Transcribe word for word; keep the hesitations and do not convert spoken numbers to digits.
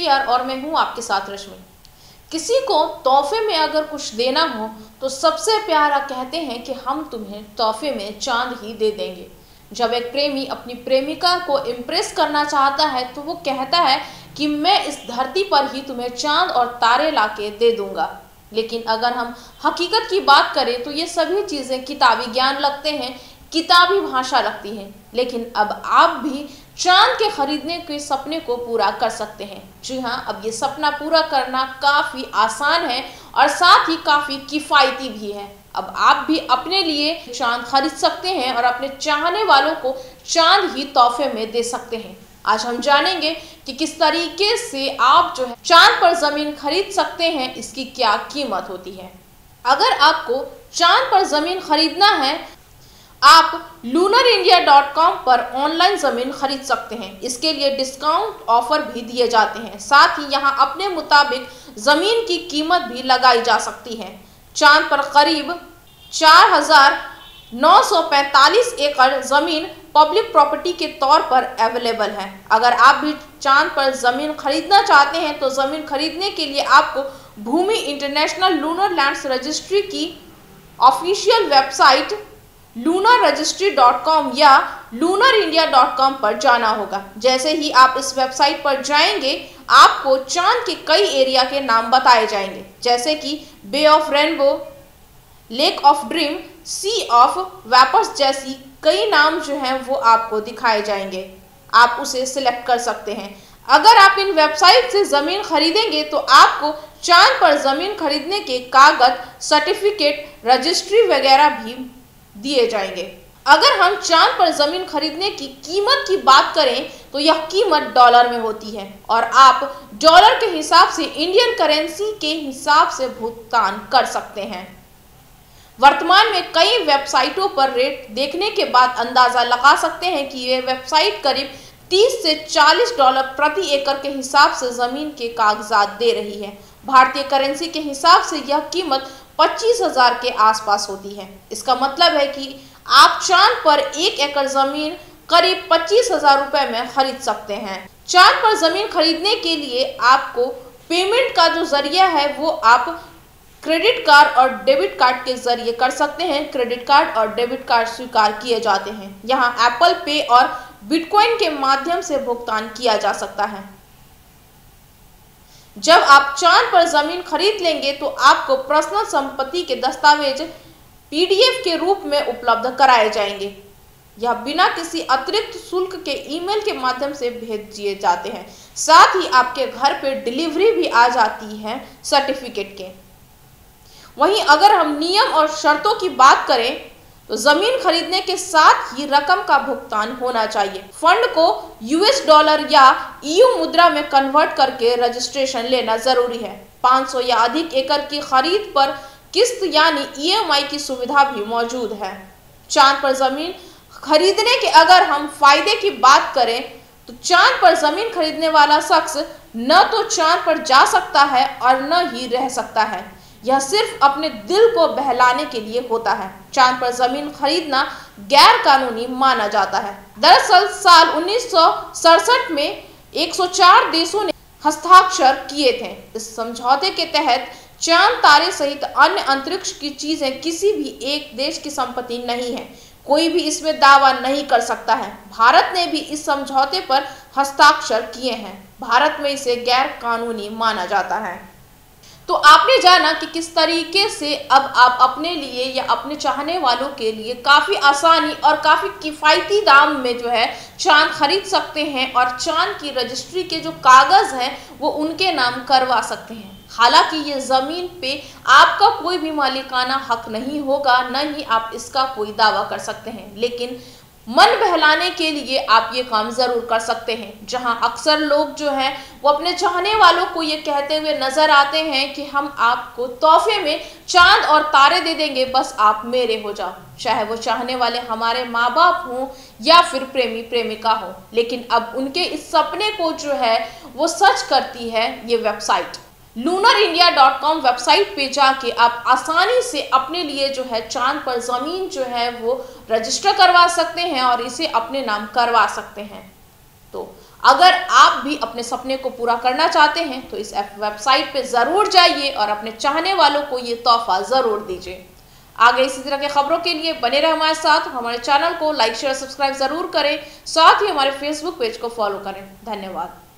नैयर और मैं हूं आपके साथ रश्मि। किसी को तोहफे में अगर कुछ देना हो तो सबसे प्यारा कहते हैं कि हम तुम्हें तोहफे में चांद ही दे देंगे। जब एक प्रेमी अपनी प्रेमिका को इम्प्रेस करना चाहता है तो वो कहता है कि मैं इस धरती पर ही तुम्हें चांद और तारे लाके दे दूंगा। लेकिन अगर हम हकीकत की बात करें तो ये सभी चीज़ें किताबी ज्ञान लगते हैं, किताबी भाषा लगती है। लेकिन अब आप भी चांद के खरीदने के सपने को पूरा कर सकते हैं। जी हाँ, अब ये सपना पूरा करना काफ़ी आसान है और साथ ही काफ़ी किफ़ायती भी है। अब आप भी अपने लिए चांद खरीद सकते हैं और अपने चाहने वालों को चांद ही तोहफे में दे सकते हैं। आज हम जानेंगे कि किस तरीके से आप जो है चांद पर ज़मीन खरीद सकते हैं, इसकी क्या कीमत होती है। अगर आपको चांद पर ज़मीन खरीदना है, आप लूनर इंडिया डॉट कॉम पर ऑनलाइन ज़मीन खरीद सकते हैं। इसके लिए डिस्काउंट ऑफर भी दिए जाते हैं। साथ ही यहाँ अपने मुताबिक ज़मीन की कीमत भी लगाई जा सकती है। चांद पर करीब चार हजार नौ सौ पैंतालीस एकड़ ज़मीन पब्लिक प्रॉपर्टी के तौर पर अवेलेबल है। अगर आप भी चांद पर ज़मीन खरीदना चाहते हैं तो ज़मीन खरीदने के लिए आपको भूमि इंटरनेशनल लूनर लैंड्स रजिस्ट्री की official website lunar registry dot com या लूनर इंडिया डॉट कॉम पर जाना होगा। जैसे ही आप इस वेबसाइट पर जाएंगे, आपको चांद के कई एरिया के नाम बताए जाएंगे, जैसे कि bay of rainbow, lake of dream, sea of vapours जैसी कई नाम जो हैं वो आपको दिखाए जाएंगे। आप उसे सिलेक्ट कर सकते हैं। अगर आप इन वेबसाइट से ज़मीन खरीदेंगे तो आपको चांद पर ज़मीन खरीदने के कागज, सर्टिफिकेट, रजिस्ट्री वगैरह भी दिए जाएंगे। अगर हम चांद पर ज़मीन खरीदने की कीमत की बात करें तो यह कीमत डॉलर में होती है और आप डॉलर के हिसाब से इंडियन करेंसी के हिसाब से भुगतान कर सकते हैं। वर्तमान में कई वेबसाइटों पर रेट देखने के बाद अंदाज़ा लगा सकते हैं कि ये वेबसाइट करीब तीस से चालीस डॉलर प्रति एकड़ के हिसाब से ज़मीन के कागजात दे रही है। भारतीय करेंसी के हिसाब से यह कीमत पच्चीस हजार के आसपास होती है। इसका मतलब है कि आप चांद पर एक एकड़ ज़मीन करीब पच्चीस हजार रुपये में खरीद सकते हैं। चांद पर ज़मीन खरीदने के लिए आपको पेमेंट का जो जरिया है वो आप क्रेडिट कार्ड और डेबिट कार्ड के जरिए कर सकते हैं। क्रेडिट कार्ड और डेबिट कार्ड स्वीकार किए जाते हैं। यहाँ एप्पल पे और बिटकॉइन के माध्यम से भुगतान किया जा सकता है। जब आप चांद पर ज़मीन खरीद लेंगे तो आपको पर्सनल संपत्ति के दस्तावेज पीडीएफ के रूप में उपलब्ध कराए जाएंगे। यह बिना किसी अतिरिक्त शुल्क के ईमेल के माध्यम से भेज दिए जाते हैं। साथ ही आपके घर पे डिलीवरी भी आ जाती है सर्टिफिकेट के। वहीं अगर हम नियम और शर्तों की बात करें तो ज़मीन खरीदने के साथ ही रकम का भुगतान होना चाहिए। फंड को यूएस डॉलर या ईयू मुद्रा में कन्वर्ट करके रजिस्ट्रेशन लेना जरूरी है। पाँच सौ या अधिक एकड़ की खरीद पर किस्त यानी ईएमआई की सुविधा भी मौजूद है। चांद पर ज़मीन खरीदने के अगर हम फायदे की बात करें तो चांद पर ज़मीन खरीदने वाला शख्स न तो चांद पर जा सकता है और न ही रह सकता है। यह सिर्फ अपने दिल को बहलाने के लिए होता है। चांद पर ज़मीन खरीदना गैर कानूनी माना जाता है। दरअसल साल उन्नीस सौ सड़सठ में एक सौ चार देशों ने हस्ताक्षर किए थे। इस समझौते के तहत चांद, तारे सहित अन्य अंतरिक्ष की चीजें किसी भी एक देश की संपत्ति नहीं है। कोई भी इसमें दावा नहीं कर सकता है। भारत ने भी इस समझौते पर हस्ताक्षर किए हैं। भारत में इसे गैर कानूनी माना जाता है। तो आपने जाना कि किस तरीके से अब आप अपने लिए या अपने चाहने वालों के लिए काफ़ी आसानी और काफ़ी किफ़ायती दाम में जो है चांद खरीद सकते हैं और चांद की रजिस्ट्री के जो कागज़ हैं वो उनके नाम करवा सकते हैं। हालांकि ये ज़मीन पे आपका कोई भी मालिकाना हक नहीं होगा, न ही आप इसका कोई दावा कर सकते हैं, लेकिन मन बहलाने के लिए आप ये काम ज़रूर कर सकते हैं। जहां अक्सर लोग जो हैं वो अपने चाहने वालों को ये कहते हुए नज़र आते हैं कि हम आपको तोहफे में चांद और तारे दे देंगे, बस आप मेरे हो जाओ, चाहे वो चाहने वाले हमारे माँ बाप हों या फिर प्रेमी प्रेमिका हो। लेकिन अब उनके इस सपने को जो है वो सच करती है ये website. Lunar India dot com website पे जाके आप आसानी से अपने लिए जो है चांद पर ज़मीन जो है वो रजिस्टर करवा सकते हैं और इसे अपने नाम करवा सकते हैं। तो अगर आप भी अपने सपने को पूरा करना चाहते हैं तो इस वेबसाइट पे ज़रूर जाइए और अपने चाहने वालों को ये तोहफा ज़रूर दीजिए। आगे इसी तरह के खबरों के लिए बने रहे हमारे साथ। हमारे चैनल को लाइक शेयर सब्सक्राइब ज़रूर करें, साथ ही हमारे फेसबुक पेज को फॉलो करें। धन्यवाद।